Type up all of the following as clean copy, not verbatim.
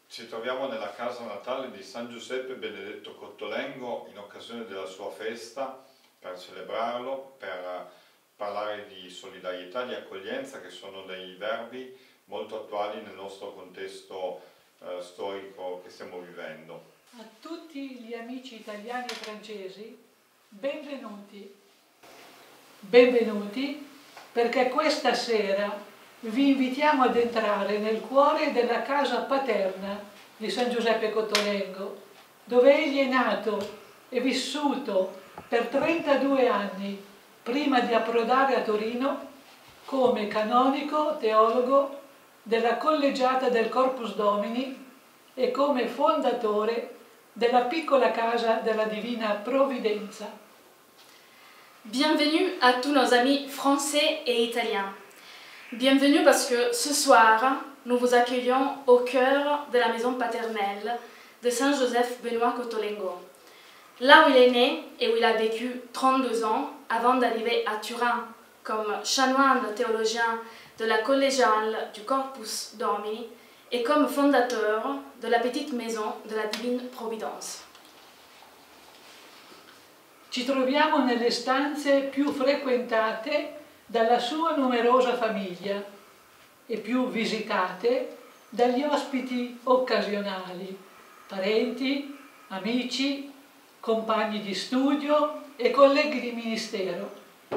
Ci troviamo nella casa natale di San Giuseppe Benedetto Cottolengo in occasione della sua festa, per celebrarlo, per parlare di solidarietà, di accoglienza, che sono dei verbi molto attuali nel nostro contesto storico che stiamo vivendo. A tutti gli amici italiani e francesi, benvenuti. Benvenuti perché questa sera vi invitiamo ad entrare nel cuore della casa paterna di San Giuseppe Cottolengo, dove egli è nato e vissuto per 32 anni prima di approdare a Torino come canonico teologo della collegiata del Corpus Domini e come fondatore della piccola casa della Divina Provvidenza. Bienvenue à tous nos amis français et italiens. Bienvenue parce que ce soir, nous vous accueillons au cœur de la maison paternelle de Saint Joseph Benoît Cottolengo, là où il est né et où il a vécu 32 ans avant d'arriver à Turin comme chanoine théologien de la collégiale du Corpus Domini et comme fondateur de la petite maison de la Divine Providence. Ci troviamo nelle stanze più frequentate dalla sua numerosa famiglia e più visitate dagli ospiti occasionali, parenti, amici, compagni di studio e colleghi di ministero.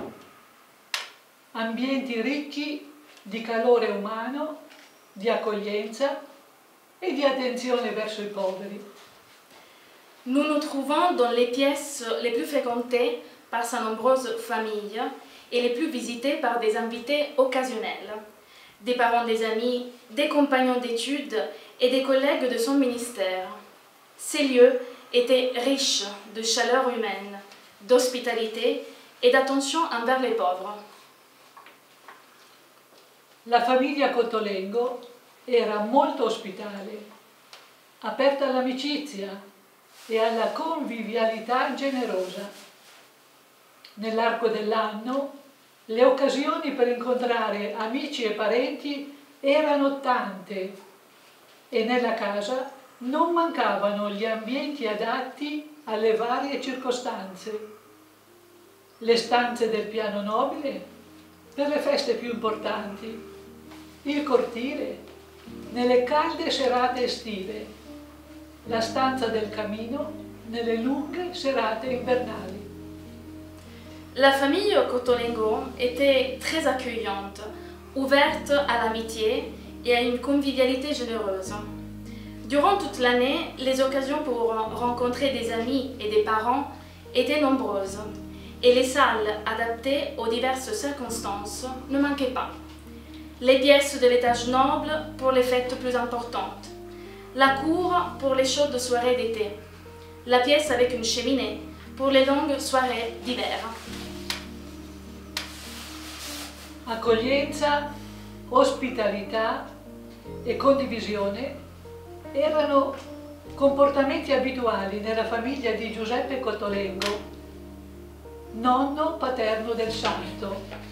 Ambienti ricchi di calore umano, di accoglienza e di attenzione verso i poveri. Nous nous trouvons dans les pièces les plus fréquentées par sa nombreuse famille et les plus visitées par des invités occasionnels, des parents, des amis, des compagnons d'études et des collègues de son ministère. Ces lieux étaient riches de chaleur humaine, d'hospitalité et d'attention envers les pauvres. La famiglia Cottolengo era molto ospitale, aperta all'amicizia e alla convivialità generosa. Nell'arco dell'anno le occasioni per incontrare amici e parenti erano tante e nella casa non mancavano gli ambienti adatti alle varie circostanze. Le stanze del piano nobile per le feste più importanti, il cortile nelle calde serate estive, la stanza del camino nelle lunghe serate invernali. La famille Cottolengo était très accueillante, ouverte à l'amitié et à une convivialité généreuse. Durant toute l'année, les occasions pour rencontrer des amis et des parents étaient nombreuses, et les salles adaptées aux diverses circonstances ne manquaient pas. Les pièces de l'étage noble pour les fêtes plus importantes, la cour pour les chaudes soirées d'été, la pièce avec une cheminée pour les longues soirées d'hiver. Accoglienza, ospitalità e condivisione erano comportamenti abituali nella famiglia di Giuseppe Cottolengo, nonno paterno del santo.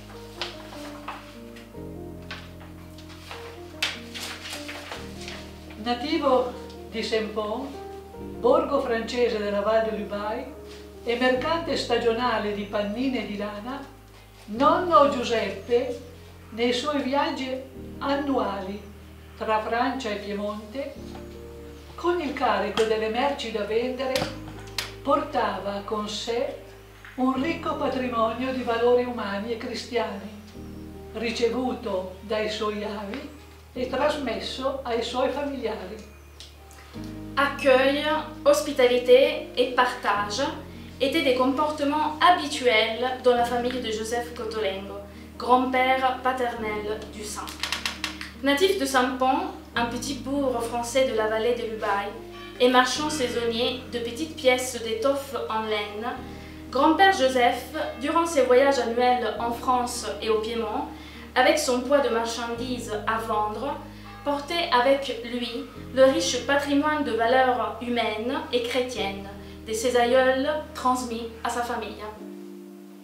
Nativo di Saint-Pons, borgo francese della Val de Lubaï e mercante stagionale di pannine e di lana, nonno Giuseppe, nei suoi viaggi annuali tra Francia e Piemonte, con il carico delle merci da vendere, portava con sé un ricco patrimonio di valori umani e cristiani, ricevuto dai suoi avi e trasmesso ai suoi familiari. Accueil, hospitalité et partage étaient des comportements habituels dans la famille de Joseph Cottolengo, grand-père paternel du saint. Natif de Saint-Pons, un petit bourg français de la vallée de Lubaï, et marchand saisonnier de petites pièces d'étoffe en laine, grand-père Joseph, durant ses voyages annuels en France et au Piémont, avec son poids de marchandises à vendre, portait avec lui le riche patrimoine de valeurs humaines et chrétiennes de ses aïeuls transmis à sa famille.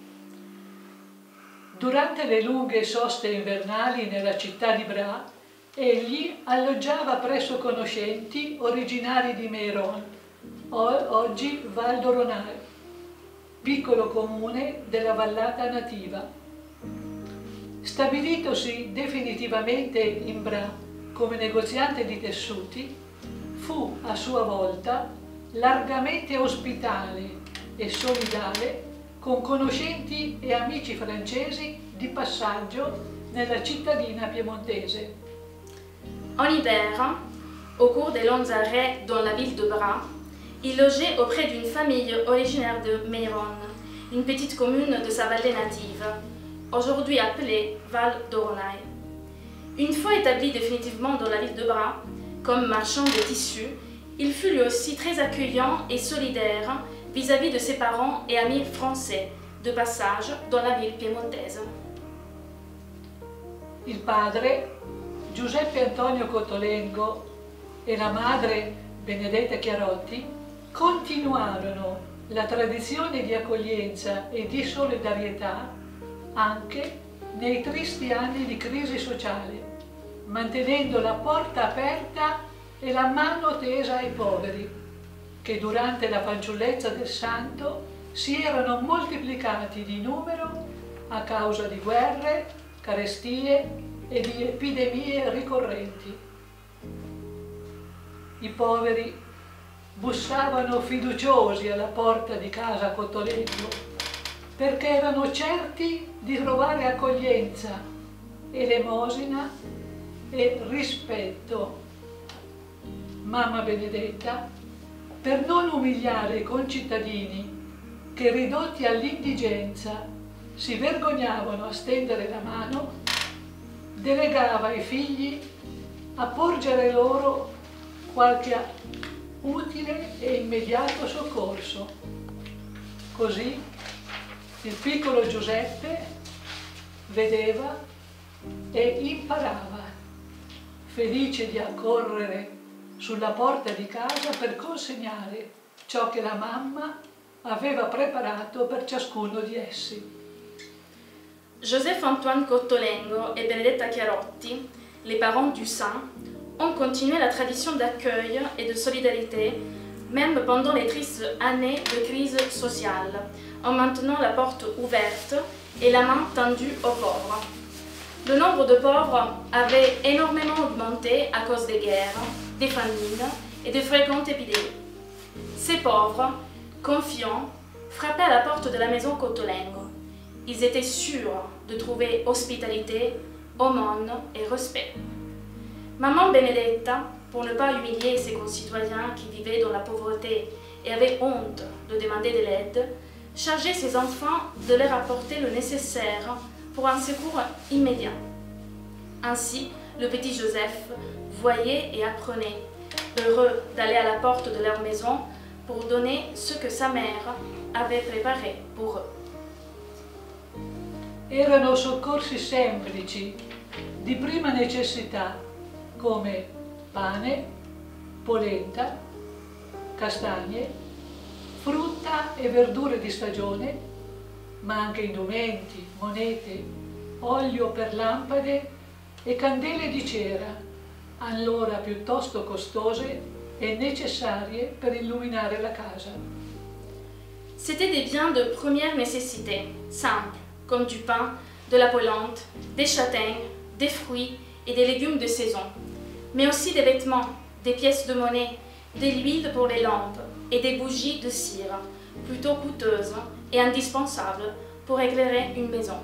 Durante le lunghe soste invernali nella città di Bra, Egli alloggiava presso conoscenti originari di Meyron, oggi Val d'Oronai, piccolo comune della vallata nativa. Stabilitosi definitivamente in Bra come negoziante di tessuti, fu a sua volta largamente ospitale e solidale con conoscenti e amici francesi di passaggio nella cittadina piemontese. En hiver, au cours des longs arrêts dans la ville de Bra, il logeait auprès d'une famille originaire de Meyron, une petite commune de sa vallée native, aujourd'hui appelée Val d'Oronai. Une fois établi définitivement dans la ville de Bra, comme marchand de tissus, il fut lui aussi très accueillant et solidaire vis-à-vis de ses parents et amis français, de passage dans la ville piemontese. Il padre, Giuseppe Antonio Cottolengo, e la madre, Benedetta Chiarotti, continuarono la tradizione di accoglienza e di solidarietà anche nei tristi anni di crisi sociale, mantenendo la porta aperta e la mano tesa ai poveri, che durante la fanciullezza del santo si erano moltiplicati di numero a causa di guerre, carestie e di epidemie ricorrenti. I poveri bussavano fiduciosi alla porta di casa Cottolengo perché erano certi di trovare accoglienza, elemosina e rispetto. Mamma Benedetta, per non umiliare i concittadini che, ridotti all'indigenza, si vergognavano a stendere la mano, delegava ai figli a porgere loro qualche utile e immediato soccorso. Così il piccolo Giuseppe vedeva e imparava, felice di accorrere sulla porta di casa per consegnare ciò che la mamma aveva preparato per ciascuno di essi. Joseph-Antoine Cottolengo et Benedetta Chiarotti, les parents du saint, ont continué la tradition d'accueil et de solidarité, même pendant les tristes années de crise sociale, en maintenant la porte ouverte et la main tendue aux pauvres. Le nombre de pauvres avait énormément augmenté à cause des guerres, des famines et de fréquentes épidémies. Ces pauvres, confiants, frappaient à la porte de la maison Cottolengo. Ils étaient sûrs de trouver hospitalité, aumône et respect. Maman Benedetta, pour ne pas humilier ses concitoyens qui vivaient dans la pauvreté et avaient honte de demander de l'aide, chargeait ses enfants de leur apporter le nécessaire pour un secours immédiat. Ainsi, le petit Joseph voyait et apprenait, heureux d'aller à la porte de leur maison pour donner ce que sa mère avait préparé pour eux. Erano soccorsi semplici, di prima necessità, come pane, polenta, castagne, frutta e verdure di stagione, ma anche indumenti, monete, olio per lampade e candele di cera, allora piuttosto costose e necessarie per illuminare la casa. C'étaient des biens de première nécessité, simples, comme du pain, de la polenta, des châtaignes, des fruits et des légumes de saison, mais aussi des vêtements, des pièces de monnaie, de l'huile pour les lampes et des bougies de cire, plutôt coûteuses et indispensables pour éclairer une maison.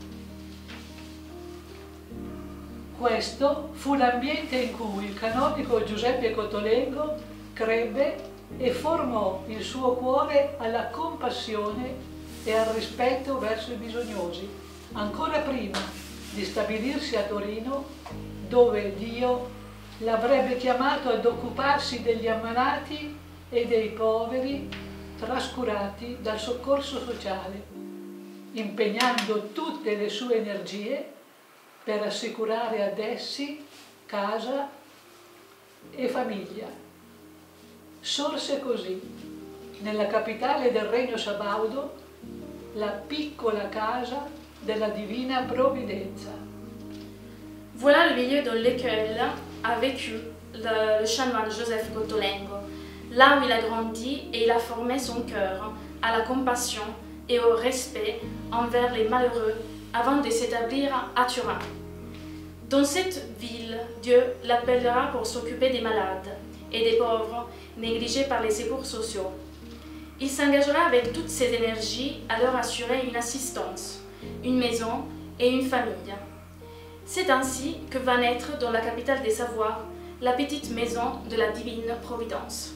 Questo fu l'ambiente in cui il canonico Giuseppe Cottolengo crebbe e formò il suo cuore alla compassione e al rispetto verso i bisognosi, ancora prima di stabilirsi a Torino, dove Dio l'avrebbe chiamato ad occuparsi degli ammalati e dei poveri trascurati dal soccorso sociale, impegnando tutte le sue energie per assicurare ad essi casa e famiglia. Sorse così, nella capitale del Regno Sabaudo, la piccola casa della Divina Provvidenza. Voilà le milieu dans lequel a vécu le chanoine Joseph Cottolengo, là où il a grandi et il a formé son cœur à la compassion et au respect envers les malheureux avant de s'établir à Turin. Dans cette ville, Dieu l'appellera pour s'occuper des malades et des pauvres négligés par les secours sociaux. Il s'engagera avec toutes ses énergies à leur assurer une assistance, une maison et une famille. C'est ainsi que va naître dans la capitale des Savoies la petite maison de la Divine Providence.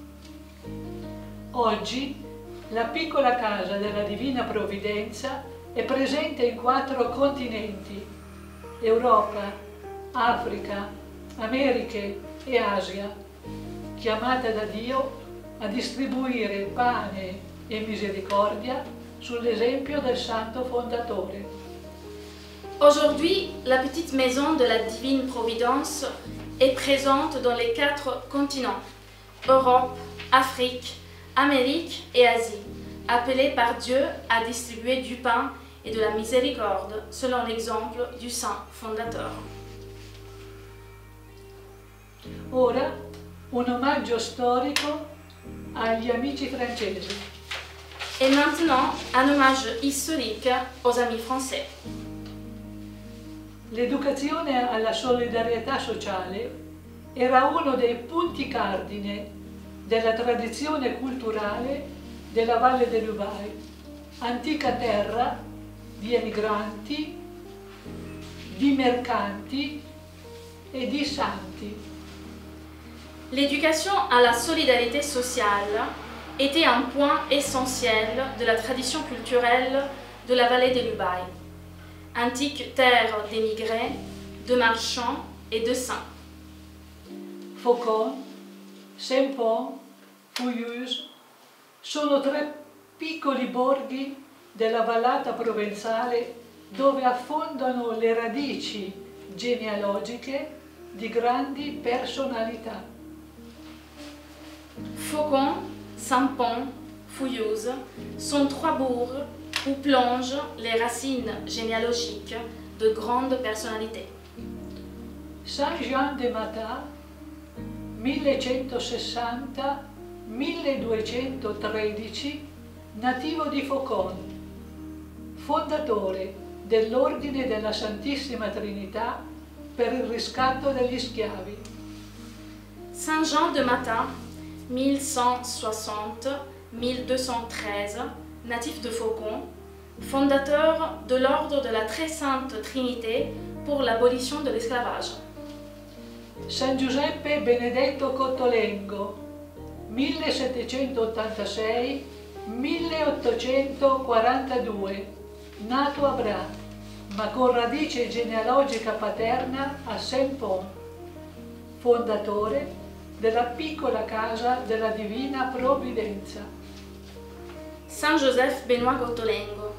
Oggi la piccola casa della Divina Provvidenza è presente in 4 continenti: Europa, Africa, Americhe e Asia, chiamata da Dio a distribuire pane e misericordia sull'esempio del Santo Fondatore. Aujourd'hui, la petite maison de la Divine Providence est présente dans les 4 continents, Europe, Afrique, Amérique et Asie, appelée par Dieu à distribuer du pain et de la miséricorde selon l'exemple du Saint Fondateur. Ora un omaggio storico agli amici francesi. Et maintenant, un hommage historique aux amis français. L'educazione alla solidarietà sociale era uno dei punti cardine della tradizione culturale della Valle dell'Ubaye, antica terra di emigranti, di mercanti e di santi. L'éducation à la solidarité sociale était un point essentiel de la tradition culturelle de la vallée de l'Ubaye, antique terre d'émigrés, de marchands et de saints. Faucon, Saint-Pons, Fouilleuse sono 3 piccoli borghi della vallata provenzale dove affondano le radici genealogiche di grandi personalità. Faucon, Saint-Pons, Fouilleuse sont 3 bourgs où plongent les racines généalogiques de grandes personnalités. Saint-Jean-de-Matha, 1160-1213, nativo di Faucon, fondatore dell'Ordine della Santissima Trinità per il riscatto degli schiavi. Saint-Jean-de-Matha, 1160-1213, natif de Faucon, fondateur de l'Ordre de la Très Sainte Trinité pour l'abolition de l'esclavage. San Giuseppe Benedetto Cottolengo, 1786-1842, nato a Bra, ma con radice genealogica paterna a Saint-Pons, fondatore della piccola casa della Divina Provvidenza. Saint Joseph Benoît Cottolengo,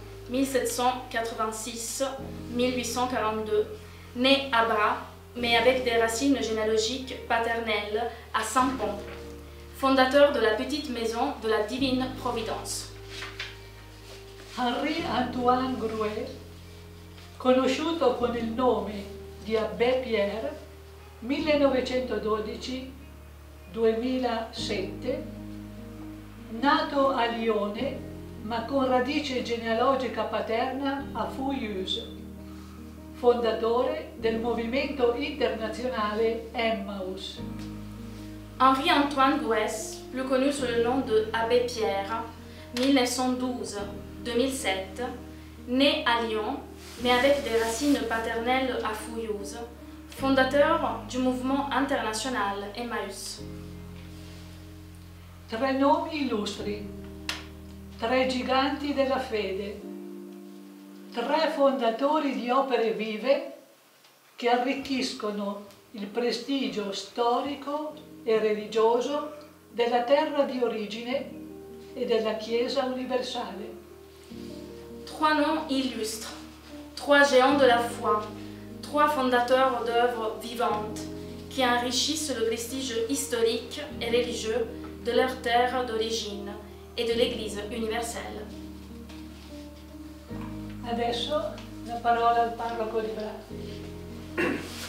1786-1842, né à Bra, mais avec des racines généalogiques paternelles à Saint-Pons, fondateur de la petite maison de la Divine Providence. Henri-Antoine Grouet, conosciuto con il nome di Abbé Pierre, 1912-2007, nato a Lione ma con radice genealogica paterna a Fouilleuse, fondatore del movimento internazionale Emmaus. Henri-Antoine Gouès, plus connu sous le nom de Abbé Pierre, 1912-2007, né à Lyon, mais avec des racines paternelles à Fouilleuse, fondateur du mouvement international Emmaus. 3 nomi illustri, 3 giganti della fede, 3 fondatori di opere vive che arricchiscono il prestigio storico e religioso della terra di origine e della Chiesa universale. 3 noms illustres, 3 géants de la foi, 3 fondateurs d'œuvres vivantes qui enrichissent le prestige historique et religieux de leur terre d'origine et de l'Église universelle. Adesso la parola al parroco di Bra.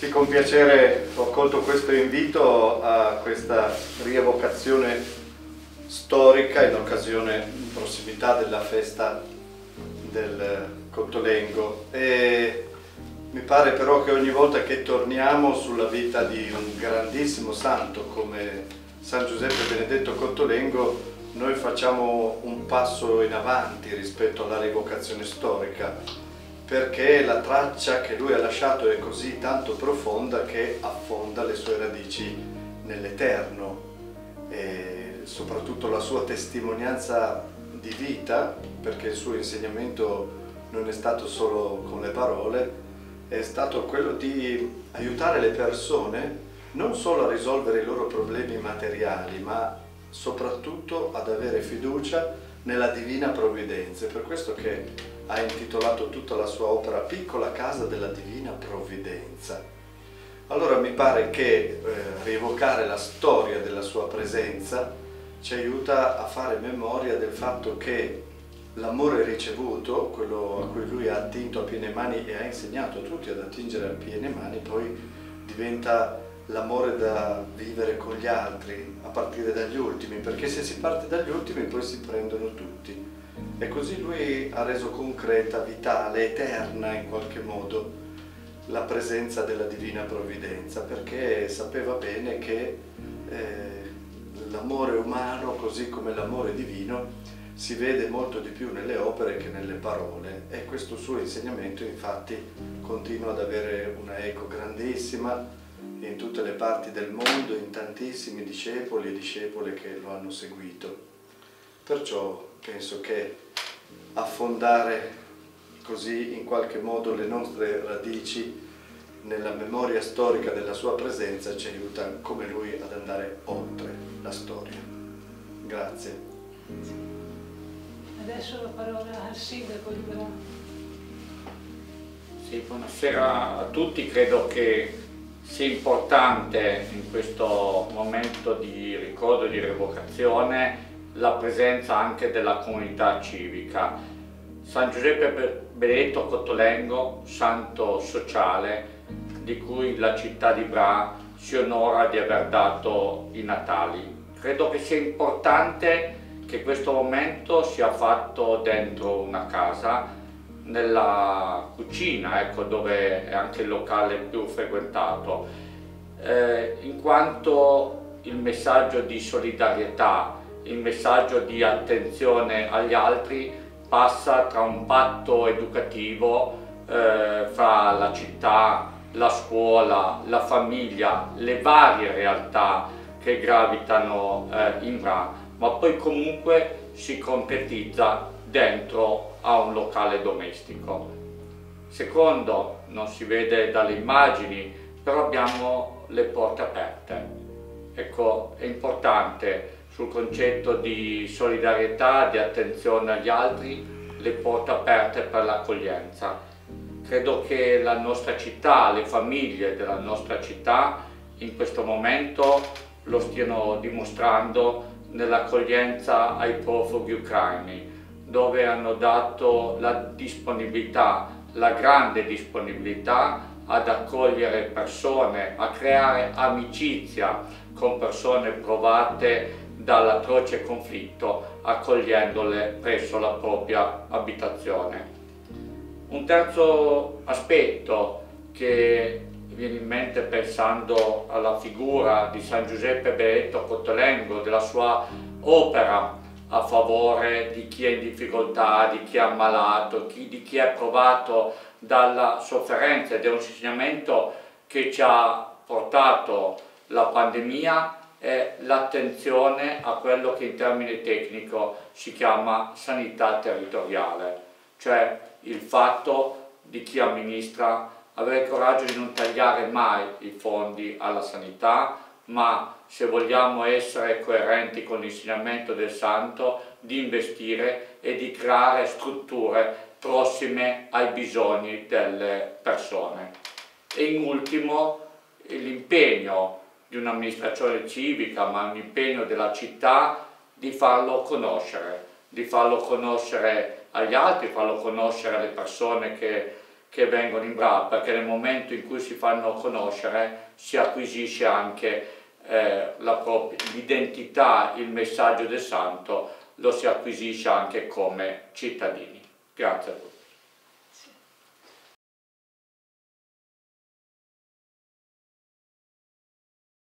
Sì, con piacere ho accolto questo invito a questa rievocazione storica in occasione, in prossimità della festa del Cottolengo, e mi pare però che ogni volta che torniamo sulla vita di un grandissimo santo come San Giuseppe Benedetto Cottolengo noi facciamo un passo in avanti rispetto alla rievocazione storica, perché la traccia che lui ha lasciato è così tanto profonda che affonda le sue radici nell'eterno, e soprattutto la sua testimonianza di vita, perché il suo insegnamento non è stato solo con le parole, è stato quello di aiutare le persone non solo a risolvere i loro problemi materiali, ma soprattutto ad avere fiducia nella divina provvidenza. È per questo che ha intitolato tutta la sua opera Piccola casa della divina provvidenza. Allora mi pare che rievocare la storia della sua presenza ci aiuta a fare memoria del fatto che l'amore ricevuto, quello a cui lui ha attinto a piene mani e ha insegnato a tutti ad attingere a piene mani, poi diventa l'amore da vivere con gli altri, a partire dagli ultimi, perché se si parte dagli ultimi poi si prendono tutti. E così lui ha reso concreta, vitale, eterna in qualche modo la presenza della divina provvidenza, perché sapeva bene che l'amore umano, così come l'amore divino, si vede molto di più nelle opere che nelle parole, e questo suo insegnamento infatti continua ad avere una eco grandissima in tutte le parti del mondo, in tantissimi discepoli e discepole che lo hanno seguito. Perciò penso che affondare così in qualche modo le nostre radici nella memoria storica della sua presenza ci aiuta come lui ad andare oltre la storia. Grazie. Adesso la parola al sindaco di Bra. Sì, buonasera a tutti. Credo che sia importante in questo momento di ricordo e di rievocazione la presenza anche della comunità civica. San Giuseppe Benedetto Cottolengo, santo sociale, di cui la città di Bra si onora di aver dato i natali. Credo che sia importante che questo momento sia fatto dentro una casa, nella cucina, ecco, dove è anche il locale più frequentato, in quanto il messaggio di solidarietà, il messaggio di attenzione agli altri passa tra un patto educativo fra la città, la scuola, la famiglia, le varie realtà che gravitano in Bra, ma poi comunque si concretizza dentro a un locale domestico. Secondo, non si vede dalle immagini, però abbiamo le porte aperte. Ecco, è importante sul concetto di solidarietà, di attenzione agli altri, le porte aperte per l'accoglienza. Credo che la nostra città, le famiglie della nostra città in questo momento lo stiano dimostrando nell'accoglienza ai profughi ucraini, dove hanno dato la disponibilità, la grande disponibilità ad accogliere persone, a creare amicizia con persone provate dall'atroce conflitto, accogliendole presso la propria abitazione. Un terzo aspetto che viene in mente pensando alla figura di San Giuseppe Benedetto Cottolengo, della sua opera a favore di chi è in difficoltà, di chi è ammalato, di chi è provato dalla sofferenza, ed è un insegnamento che ci ha portato la pandemia, è l'attenzione a quello che in termine tecnico si chiama sanità territoriale, cioè il fatto di chi amministra avere il coraggio di non tagliare mai i fondi alla sanità, ma se vogliamo essere coerenti con l'insegnamento del Santo, di investire e di creare strutture prossime ai bisogni delle persone. E in ultimo l'impegno di un'amministrazione civica, ma un impegno della città di farlo conoscere agli altri, farlo conoscere alle persone che che vengono in braccio, perché nel momento in cui si fanno conoscere si acquisisce anche l'identità, il messaggio del santo lo si acquisisce anche come cittadini. Grazie a tutti.